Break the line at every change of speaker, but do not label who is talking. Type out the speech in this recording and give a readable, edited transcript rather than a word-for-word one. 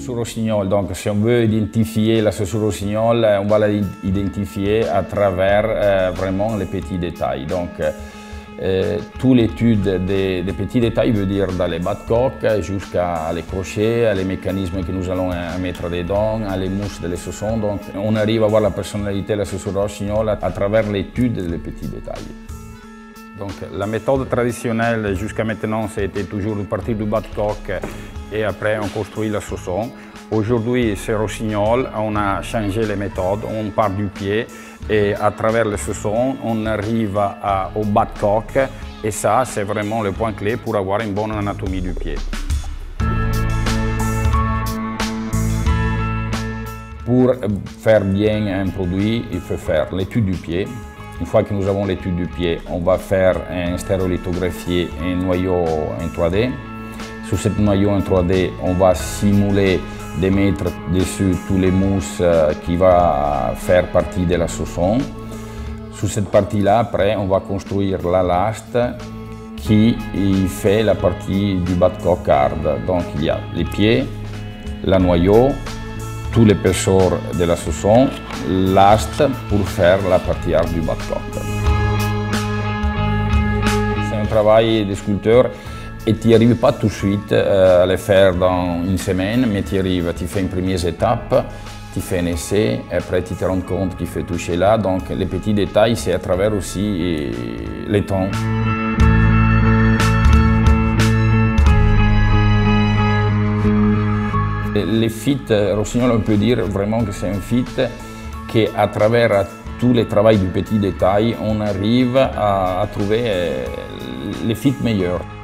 chaussure rossignol, donc si on veut identifier la chaussure rossignol, on va l'identifier à travers vraiment les petits détails. Donc, toute l'étude des petits détails veut dire dans les bas de coque jusqu'à les crochets, les mécanismes que nous allons mettre dedans, les mousses des chaussons. Donc on arrive à voir la personnalité de la chaussure rossignol à travers l'étude des petits détails. Donc la méthode traditionnelle jusqu'à maintenant, c'était toujours de partir du bas de coque et après on construit la chausson. Aujourd'hui, c'est rossignol, on a changé les méthodes, on part du pied et à travers le chausson, on arrive au bas de coque et ça, c'est vraiment le point clé pour avoir une bonne anatomie du pied. Pour faire bien un produit, il faut faire l'étude du pied. Une fois que nous avons l'étude du pied, on va faire un stérolithographier, un noyau en 3D. Sur ce noyau en 3D, on va simuler de mettre dessus tous les mousses qui vont faire partie de la chausson. Sur cette partie-là, après, on va construire la laste qui fait la partie du bas de coque hard. Donc il y a les pieds, le noyau, tout l'épaisseur de la chausson, l'aste pour faire la partie hard du bas de coque. C'est un travail de sculpteur. Et tu n'y arrives pas tout de suite à le faire dans une semaine, mais tu arrives, tu fais une première étape, tu fais un essai, et après tu te rends compte qu'il faut toucher là. Donc les petits détails, c'est à travers aussi le temps. Les fit rossignol, on peut dire vraiment que c'est un fit qu'à travers tout le travail du petit détail, on arrive à trouver les fit meilleurs.